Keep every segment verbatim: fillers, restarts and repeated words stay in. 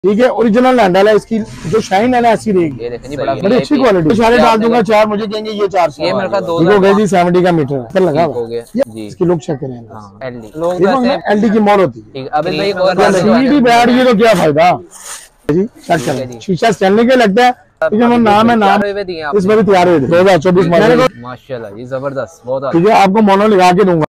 ठीक है। Original handle है, इसकी जो शाइन है ना ऐसी रहेगी। ये देखें जी, बड़ा बड़ी अच्छी क्वालिटी। सारे डाल दूंगा चार, मुझे कहेंगे ये चार सौ। ये मेरे पास दो हो गया जी, सेवेंटी का मीटर है लगा हो गया जी। इसकी लुक चेक करें, एलडी की मोड़ होती है। अभी भाई बैठ गई तो क्या फायदा जी। चेक करें, शीशा चलने के लगता है। नाम है नाम इस बार तैयार हुए दो हजार चौबीस माशाल्लाह जी, जबरदस्त बहुत। ठीक है, आपको मोनो लगा के दूंगा।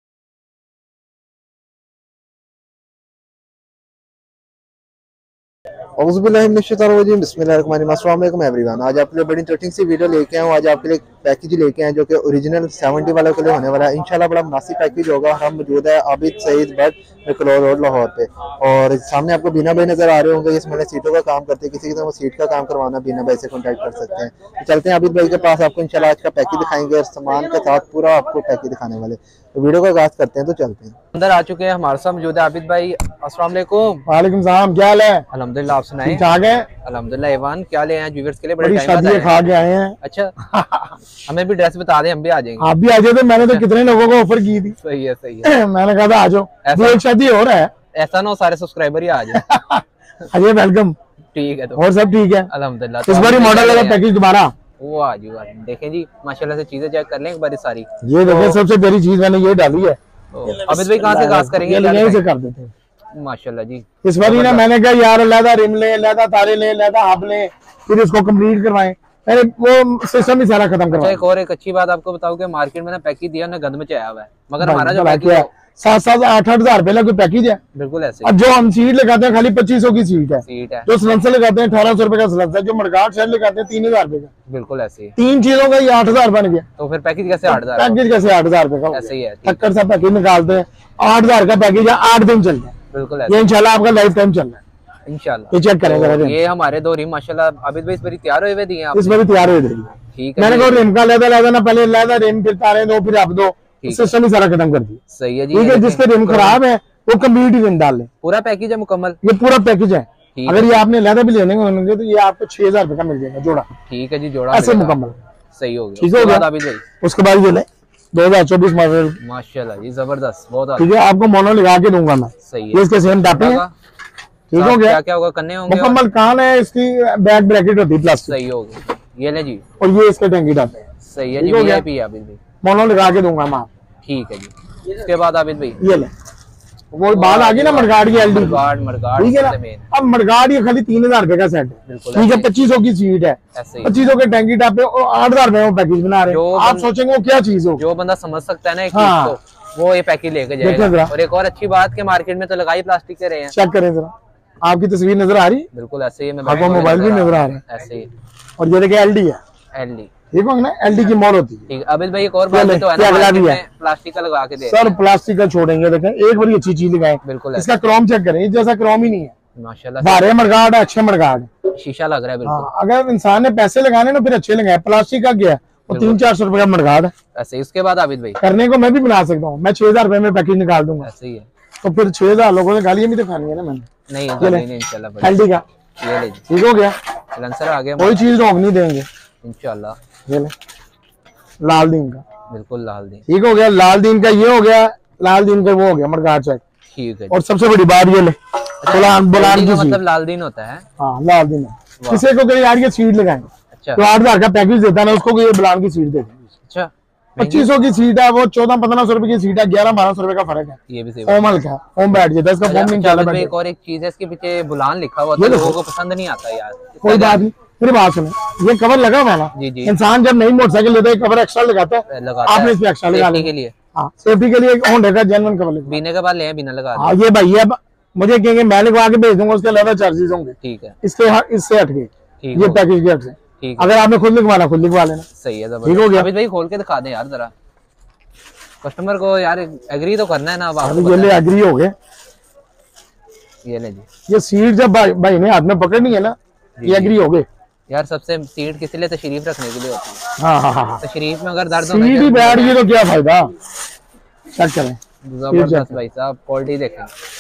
बिस्मिल्लाहिर्रहमानिर्रहीम एवरीवन। आज आपके लिए बड़ी इंटरेस्टिंग सी वीडियो लेके आया हूँ। आज आपके लिए पैकेज लेके आए जो कि ओरिजिनल सेवेंटी वालों के लिए होने वाला है। इंशाल्लाह बड़ा मुनासिब पैकेज होगा। हम मौजूद है आबिद सईद बट कलोर रोड लाहौर पे, और सामने आपको बीना भाई नजर आ रहे होंगे। इसमें सीटों का काम करते हैं, किसी की सीट का काम करवाना बीना भाई से कॉन्टैक्ट कर सकते हैं। तो चलते हैं आबिद भाई के पास, आपको इंशाल्लाह आज का पैकेज दिखाएंगे और सामान के साथ पूरा आपको पैकेज दिखाने वाले। तो वीडियो का आगाज करते हैं, तो चलते हैं। अंदर आ चुके हैं, हमारे साथ मौजूद है आबिद भाई। अस्सलाम वालेकुम। वालेकुम सलाम, क्या हाल है? अल्हम्दुलिल्लाह, आप सुनाएं? ठीक ठाक है अल्हम्दुलिल्लाह। ईवान क्या ले आए व्यूअर्स के लिए? बड़े बड़ी टाइम बाद शादी खा के आए हैं। अच्छा हमें भी ड्रेस बता दें, हम भी आ जाएंगे। आप भी आ जाए। तो मैंने तो कितने लोगों को ऑफर की थी। सही है सही है। मैंने कहा था आ जाओ, एक शादी हो रहा है। ऐसा ना हो सारे सब्सक्राइबर ही आ जाए। अजय वेलकम। ठीक है, तो और सब ठीक है अल्हम्दुलिल्लाह। इस बार मॉडल वाला पैकेज दोबारा वो आ जी। देखें जी, माशाल्लाह से चीजें चेक कर लें एक बार सारी। ये देखें, सबसे पहली चीज मैंने ये डाली है। अमित भाई कहाँ से आगाज करेंगे? यहीं से कर देते हैं माशाल्लाह जी। इस बार ना मैंने कहा यार लहदा रिम ले, लहदा तारे ले, लहदा हब ले, फिर इसको कंप्लीट करवाएं। मैंने वो सिस्टम ही सारा खत्म करवाया। एक और एक अच्छी बात आपको बताऊं कि मार्केट में ना पैकेज दिया ना गंद में आया हुआ है, मगर हमारा जो पैकेज है सात सात आठ आठ हजार रुपए का कोई पैकेज है। बिल्कुल ऐसे। और जो हम सीट लगाते हैं खाली पच्चीस सौ की सीट है। सीट है। जो सिलेंसर लगाते हैं अठारह सौ रुपए का सिलेंसर, जो मडगार्ड शेड लगाते हैं तीन हजार रुपए का। बिल्कुल ऐसे। तीन चीजों का ये आठ हजार बन गया। तो फिर पैकेज कैसे आठ हजार? पैकेज कैसे आठ हजार रुपए का? ऐसे ही है। टक्कर सा पैकेज निकालते हैं, आठ हजार का पैकेज है, आठ दिन चलता है। बिल्कुल ये इंशाल्लाह आपका लाइफ टाइम चल रहा है इंशाल्लाह। ये चेक करें जरा। ये हमारे दो रिम माशाल्लाह आबिद भाई इस बार तैयार हुए दिए आप। इस बार तैयार हुए थे। ठीक है। मैंने कहा रिम का लेदा लेदा ना, पहले लेदा रिम, फिर तारे दो, फिर आप दो, सिस्टम ही सारा खत्म कर दिया। सही है जी। ठीक है, जिसके रिम खराब है वो कंप्लीट रिम डाल ले। पूरा पैकेज है मुकम्मल। ये पूरा पैकेज है। अगर ये आपने लेदा भी लेने होंगे तो ये आपको छह हजार रुपए का मिल जाएगा जोड़ा। ठीक है जी, जोड़ा ऐसे मुकम्मल। सही हो गया। ठीक हो गया। आबिद भाई उसके बाद ये ले दो हजार चौबीस मॉडल माशाल्लाह जी, जबरदस्त बहुत। ठीक है, आपको मोनो लगा के दूंगा मैं। सही है। इसके सेम टापे हैं। ठीक हो गया। क्या क्या होगा? करने होंगे मुकम्मल कान है, इसकी बैक ब्रैकेट होती है प्लास्टिक। सही हो गया। ये ले जी। और ये इसके टंकी टापे हैं। सही है जी। वीआईपी आबिद भाई मोनो लगा के दूंगा मैं। ठीक है जी। इसके बाद आबिद भाई ये ले वो बात आ गई ना मडगार्ड की एलडी। मडगार्ड मडगार्ड ठीक है ना। अब मडगार्ड ये खाली तीन हजार रुपए का सेट है। ठीक है, पच्चीस सौ की सीट है, पच्चीस सौ के टैंकी टापे और आठ हजार रुपए में पैकेज बना रहे हैं। आप सोचेंगे वो क्या चीज हो। जो बंदा समझ सकता है ना एक चीज को, वो ये पैकेज लेके जाएगा। और एक और अच्छी बात के मार्केट में तो लगाई प्लास्टिक के रहे हैं। चेक करें जरा, आपकी तस्वीर नजर आ रही? बिल्कुल ऐसे ही। आपको मोबाइल भी नजर आ रहा है ऐसे ही। और ये देखिए एलडी है। एलडी ठीक है ना, एलडी की मोड़ होती है। ठीक। अबिद भाई एक और बात तो है ना, भी है प्लास्टिक का लगा के दे सर, प्लास्टिक का छोड़ेंगे। देखें एक बड़ी अच्छी चीज लगाएं। बिल्कुल। इसका क्रोम चेक करें, जैसा क्रोम ही नहीं है माशाल्लाह। बारह मडगार्ड है, अच्छे मडगार्ड, शीशा लग रहा है बिल्कुल। अगर इंसान ने पैसे लगाने ना फिर अच्छे लगाए। प्लास्टिक का गया वो तीन चार सौ रुपए का मडगार्ड है ऐसे। इसके बाद आबिद भाई करने को मैं भी बना सकता हूँ। मैं छह हजार रुपए में पैकेज निकाल दूंगा। ऐसे ही है। तो फिर छह हजार लोगों ने गालियां भी तो खानी है ना मैंने। नहीं इंशाल्लाह। एलडी का ये ले ठीक हो गया। सिलेंसर आ गया, कोई चीज रोक नहीं देंगे इंशाल्लाह। ये ले लाल दीन का। बिल्कुल लाल दीन। ठीक हो गया। लाल दीन का ये हो गया, लाल दीन का वो हो गया मडगार्ड चेक। ठीक है। और सबसे बड़ी बात ये ले बुलान बुलान की मतलब लाल दीन होता है। हाँ लाल दीन है। किसी को कहीं यार ये सीट लगाएंगे। अच्छा। तो आठ हजार का पैकेज देता है ना, उसको ये बुलान की सीट देते हैं। अच्छा। पच्चीस सौ की सीट है, वो चौदह पंद्रह सौ रुपए की सीट है, ग्यारह बारह सौ रुपए का फर्क है। ये भी सही। ओमल का ओम बैठ जाता है, इसका फोम नहीं चला। एक और एक चीज है, इसके पीछे बुलान लिखा हुआ था, लोगों को पसंद नहीं आता यार। कोई बात नहीं, मेरी बात सुनो, ये कवर लगा हुआ ना। जी जी। इंसान जब नई मोटरसाइकिल लेता है कवर एक्स्ट्रा लगाता है, आपने इस पे एक्स्ट्रा लगा के लिए। हाँ, सेफ्टी के लिए एक होंडा का जेन्युइन कवर लगा। बीने के बाद ले बिना लगा। हाँ ये भाई है, मुझे कहेंगे मैं लगवा के भेज दूंगा, उसके अलावा चार्जेस होंगे। ठीक है। इसके इससे हट गए ये पैकेज के हट से। ठीक। अगर आपने खुद लिखवाना खुद लिखवा लेना। सही है। ठीक हो गया। अभी भाई खोल के दिखा दे यार जरा, कस्टमर को यार एग्री तो करना है ना। अब ये ले एग्री हो गए। ये ले जी। ये सीट जब भाई, भाई ने हाथ में पकड़नी है ना, ये एग्री हो गए यार। सबसे सीट किसी लिए तशरीफ रखने के लिए होती है। हाँ हाँ हाँ। तशरीफ में अगर दर्द सीट ही बैठ गई तो क्या फायदा। चेक करें, जबरदस्त भाई साहब, क्वालिटी देखें।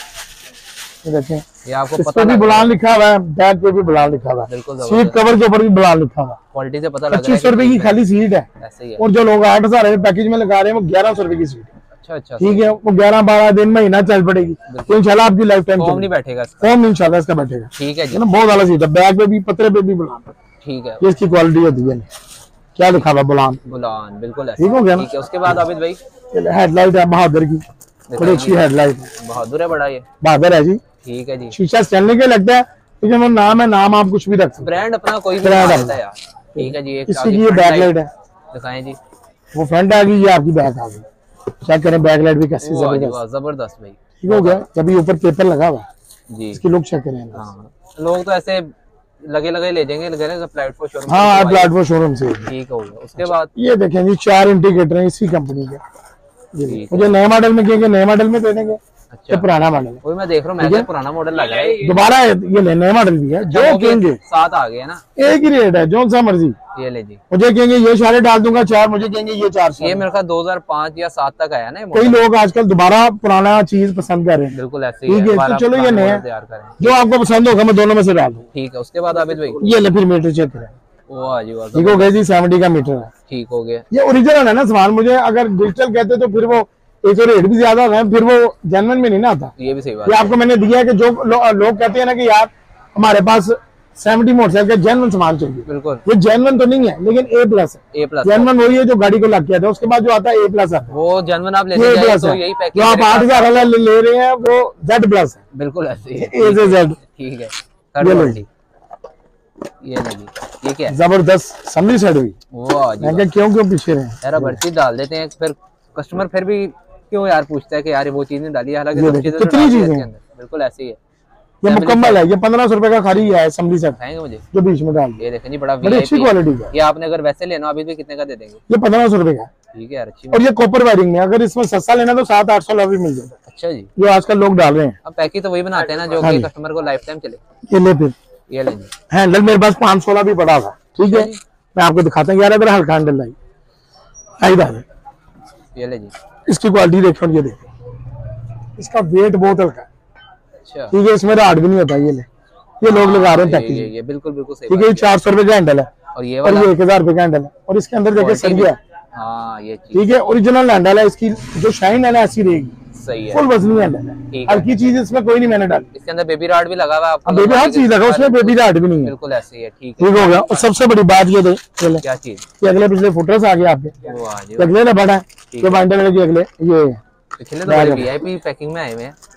देखें ये आपको पता भी बुलान लिखा हुआ है, बैक पे भी बुलान लिखा हुआ है, बिल्कुल सीट कवर के ऊपर भी बुलान लिखा हुआ है। क्वालिटी से पता लग रहा है। पच्चीस सौ रुपए की खाली सीट है। ऐसे ही है। और जो लोग आठ हजार पैकेज में लगा रहे हैं वो ग्यारह सौ रुपए की सीट है। अच्छा अच्छा, ठीक है, वो ग्यारह बारह दिन महीना चल पड़ेगी, तो इंशाल्लाह आपकी लाइफ टाइम फॉर्म नहीं बैठेगा इसका, फॉर्म इंशाल्लाह इसका बैठेगा। ठीक है जी, ना बहुत वाला सीट है, बैग पे भी पतरे पे भी बुलान, ठीक है, ये इसकी क्वालिटी होती है। क्या लिखा हुआ बुलान, बुलान बिल्कुल ठीक हो गया ना। ठीक है, उसके बाद आबिद भाई हेडलाइट है बहादुर की, बड़ी अच्छी हेडलाइट है, बहादुर है बड़ा ये, बहादुर है जी, ठीक है जी। शीशा चलने के लगता है, लेकिन वो नाम है, नाम आप कुछ भी रख सकते हैं, ब्रांड अपना कोई भी ब्रांड बना है। देता है यार, ठीक है जी। एक इसकी ये बैक लाइट है, दिखाएं जी, वो फ्रंट आ गई, ये आपकी बैक आ गई, चेक करें बैक लाइट भी कैसी वाह जी जबरदस्त, वाह, जबरदस्त भाई, ठीक हो गया। जब ये ऊपर पेपर लगा हुआ जी, इसकी लुक चेक करें। हाँ लोग तो ऐसे लगे लगे ले जाएंगे, लगे लगे प्लेटफॉर्म शोरूम, हाँ प्लेटफॉर्म शोरूम से। ठीक हो गया। उसके बाद ये देखें जी, चार इंडिकेटर हैं इसी कंपनी के, ठीक मुझे नए मॉडल में कहेंगे नए मॉडल में दे देंगे, अच्छा, तो पुराना मॉडल है, वही मैं देख रहा हूँ, मैं पुराना मॉडल लगा है, दोबारा ये ले, नए मॉडल भी है, जो कहेंगे सात आ गए ना, एक ही रेट है, जो सा मर्जी। ये ले जी, मुझे कहेंगे ये सारे डाल दूंगा चार, मुझे कहेंगे ये चार सौ। ये मेरे ख्याल दो हज़ार पाँच या सात तक आया ना ये कई मॉडल, लोग आजकल दोबारा पुराना चीज पसंद कर रहे हैं, बिल्कुल ऐसे ही ठीक है, दोबारा तो चलो ये पुराना नया मॉडल तैयार करें, जो आपको पसंद होगा मैं दोनों में से डाल दूँ। ठीक है। उसके बाद आबिद भाई ये ले फिर मीटर चेक करें, वाह जी वाह, ठीक हो गया जी, सेवेंटी का मीटर है, ठीक हो गया, ये ओरिजिनल है ना सामान। मुझे अगर डिजिटल कहते तो फिर वो एक तो रेट भी ज्यादा होगा, फिर वो जेन्युइन में नहीं ना आता। ये भी सही बात ये है, आपको मैंने दिया है कि जो लो, लोग कहते हैं ना कि यार हमारे पास सेवेंटी मोटरसाइकिल का जेन्युइन सामान चाहिए, बिल्कुल ये जेन्युइन तो नहीं है, लेकिन ए प्लस है। ए प्लस, जेन्युइन वही है जो गाड़ी को लग गया था, उसके बाद जो आता है ए प्लस आता है, वो जनवन आप ये लेने ए जाए प्लस तो है। यही जो पैकेज आप आठ हजार वाला ले ले रहे हैं वो जेड प्लस है, बिल्कुल ऐसे ही है, ए से जेड। ठीक है। थर्ड ये लो क्वालिटी, ये लगी, ये क्या है, जबरदस्त समझी सेट हुई। वाह जी मैं वाह। क्या क्यों क्यों पीछे रहे, यार भर्ती डाल देते हैं, फिर कस्टमर फिर भी क्यों यार पूछता है कि यार वो चीज नहीं डाली है, हालांकि ये सब देखो, चीजें तो कितनी डाली है चीजें इसके हैं। अंदर, बिल्कुल ऐसे ही है। ये मुकम्मल है, ये पंद्रह सौ रुपए का खाली है असम्बली सेट दिखाएंगे मुझे, जो बीच में डाल दिया, ये देखें जी, बड़ा बड़ी अच्छी वीआईपी, क्वालिटी का। ये आपने अगर वैसे लेना अभी भी कितने का दे देंगे, ये पंद्रह सौ रुपए का, ठीक है यार, अच्छी और ये कॉपर वायरिंग में, अगर इसमें सस्ता लेना तो सात आठ सौ भी मिल जाता है, अच्छा जी। जो आजकल लोग डाल रहे हैं। अब पैकेज तो वही बनाते हैं ना जो हाँ कि जी। कस्टमर को लाइफ टाइम चले, ये ले फिर ये ले जी, हैंडल मेरे पास पाँच सोलह भी पड़ा था, ठीक है, मैं आपको दिखाता हूँ। यार अगर हल्का हैंडल लाई आई था, ये ले जी, इसकी क्वालिटी देखो, ये देखो, इसका वेट बहुत हल्का है, अच्छा, ठीक है, इसमें राड भी नहीं होता। ये ले, ये लोग लगा रहे हैं ये पैकेज, ये ये बिल्कुल बिल्कुल सही ठीक है, बात ये चार सौ रुपए का हैंडल है, और ये और वाला, ये एक हजार रुपए का हैंडल है, और इसके अंदर देखिए क्वालिटी सरिया है, हाँ ये चीज ठीक है, ओरिजिनल हैंडल है, इसकी जो शाइन है ना ऐसी रहेगी, सही है, फुल वजनी हैंडल है, ठीक है। हल्की चीज इसमें कोई नहीं मैंने डाली। इसके अंदर बेबी राड भी लगा हुआ है आपको, अब बेबी हर चीज लगा, उसमें बेबी राड भी नहीं है, बिल्कुल ऐसे ही है, ठीक है। ठीक हो गया। और सबसे बड़ी बात ये देख, ये ले, क्या चीज, ये अगले पिछले फुटर्स आ गए आपके, वाह जी ये अगले ना बड़ा है, ये बाइंडर के अगले, ये पिछले तो बड़े वीआईपी पैकिंग में आए हुए हैं,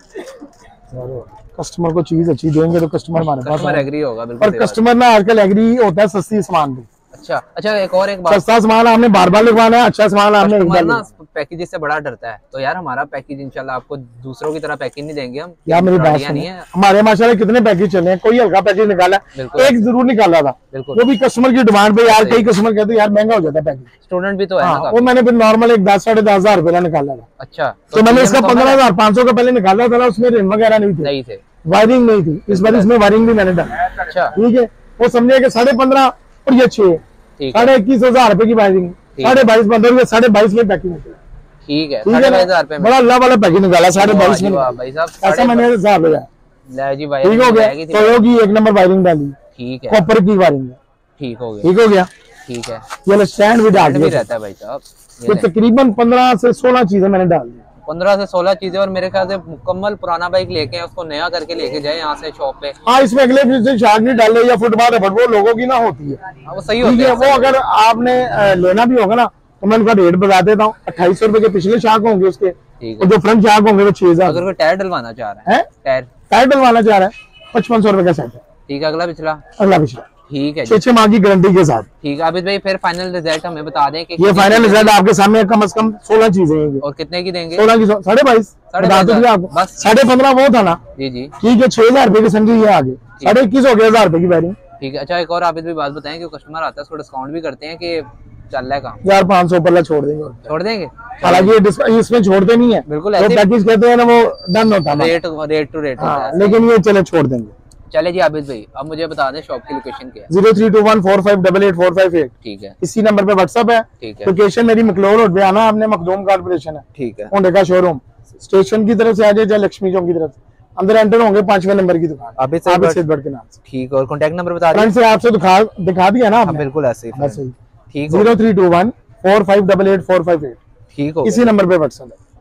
कस्टमर को चीज अच्छी देंगे तो कस्टमर हमारे पास कस्टमर आएगा। एग्री होगा, और बिल्कुल सही बात कस्टमर ना आजकल एग्री होता है सस्ती सामान पे, है। अच्छा अच्छा, एक और एक बात, सस्ता सामान आपने बार बार लिखवाना है, अच्छा सामान आपने एक कस्टमर बार ना लिखवाना पैकेज से बड़ा डरता है, तो यार हमारा पैकेज इंशाल्लाह आपको दूसरों की तरह पैकेज नहीं देंगे हम, है। यार मेरी बात गाड़ियां नहीं सुनो, है, हमारे माशाल्लाह कितने पैकेज चले हैं, कोई हल्का पैकेज निकाला, बिल्कुल। एक जरूर निकाला था, बिल्कुल वो भी कस्टमर की डिमांड पे। यार कई कस्टमर कहते हैं यार महंगा हो जाता है पैकेज, स्टूडेंट भी तो है ना हाँ, काफी। वो मैंने फिर नॉर्मल एक दस साढ़े दस हजार रुपए का निकाला था, अच्छा तो मैंने इसका मुकम्मल पंद्रह है? हजार पाँच सौ का पहले निकाला था ना, उसमें रिम वगैरह नहीं थी, नहीं थे, वायरिंग नहीं थी, इस बार इसमें वायरिंग भी मैंने डाली, अच्छा ठीक है। वो समझे कि साढ़े पंद्रह और ये छह, ठीक है, साढ़े इक्कीस हजार रुपए की वायरिंग, साढ़े बाईस पंद्रह साढ़े बाईस में पैकिंग निकला, ठीक है, ठीक साढ़े है बाईस ना, हजार रुपए में, बड़ा अल्लाह वाला पैकेज निकाला, साढ़े वाह बाईस जी में वाह, निकाला। भाई साहब ऐसा साढ़े मैंने हिसाब लगाया, ले जी भाई, ठीक हो गया। थी, तो की एक नंबर वायरिंग डाली, ठीक है, कॉपर की वायरिंग, ठीक हो गया, ठीक हो गया। ठीक है, ये स्टैंड भी डाल भी दिया, रहता है भाई साहब, तो तकरीबन पंद्रह से सोलह चीजें मैंने डाल दी। पंद्रह से सोलह चीजें, और मेरे ख्याल से मुकम्मल पुराना बाइक लेके आए, उसको नया करके लेके जाए यहाँ से शॉप पे, हाँ, इसमें अगले पीछे शार्क नहीं डाले या फुटबाल है, वो लोगों की ना होती है, हाँ, वो सही ठीक होता है। है, वो अगर आपने अ, लेना भी होगा ना तो मैं उनका रेट बता देता हूँ, अट्ठाईस सौ रुपए के पिछले शार्क होंगे उसके, ठीक और है। जो फ्रंट शार्क होंगे वो छह हजार अगर कोई टायर डलवाना चाह रहा है, है, टायर, टायर डलवाना चाह रहा है पचपन सौ रुपए का सेट है, ठीक है, अगला पिछला, अगला पिछला ठीक है जी, छह छह माह की गारंटी के साथ। ठीक है। अभी भाई फिर फाइनल रिजल्ट हमें बता दें कि ये फाइनल रिजल्ट आपके सामने कम से कम सोलह चीजें हैं, और कितने की देंगे, सोलह की सौ- साढ़े बाईस साढ़े बता तो बाईस दिया आपको, बस। साढ़े पंद्रह वो था ना, जी जी, ठीक है, छह हजार रुपए की समझी ये आगे साढ़े इक्कीस हो गया हजार रुपए की वायरिंग, ठीक है। अच्छा एक और आबिद भी बात बताएं कि कस्टमर आता है उसको डिस्काउंट भी करते हैं कि चल रहा है काम, हजार पाँच सौ पल्ला छोड़ देंगे। छोड़ देंगे, हालांकि ये डिस्क- इसमें छोड़ते नहीं है, बिल्कुल जो ऐसे पैकेज कहते हैं ना वो डन होता है, रेट रेट टू रेट, हाँ, लेकिन ये चले छोड़ देंगे। चले जी आबिद भाई, अब मुझे बता दें शॉप की लोकेशन क्या है। Zero three two one four five double eight four five eight, ठीक है, इसी नंबर पे व्हाट्सअप है। ठीक है, लोकेशन मेरी मकलोर रोड पे आना आपने, मखदूम कारपोरेशन है, ठीक है, होंडे का शोरूम, स्टेशन की तरफ से आ जाए या लक्ष्मी चौक की तरफ से अंदर एंटर होंगे, पांचवें नंबर की दुकान आबिद आबिद साहब, सेठभट्ट के नाम से। ठीक है, और कॉन्टैक्ट नंबर बता दें। फ्रंट से आपसे दिखा दिखा दिया ना हाँ आपने, बिल्कुल ऐसे ही, बस यही ठीक हो, zero three two one four five double eight four five eight, ठीक हो, इसी नंबर पे व्हाट्सअप है।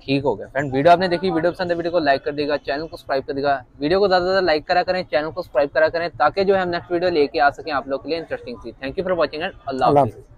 ठीक हो गया फ्रेंड। वीडियो आपने देखी, वीडियो पसंद है वीडियो को लाइक कर देगा, चैनल को सब्सक्राइब कर देगा, वीडियो को ज्यादा से ज्यादा लाइक करा करें, चैनल को सब्सक्राइब करा करें, ताकि जो है हम नेक्स्ट वीडियो लेके आ सकें आप लोग के लिए इंटरेस्टिंग सी। Thank you for watching and अल्लाह हाफिज़।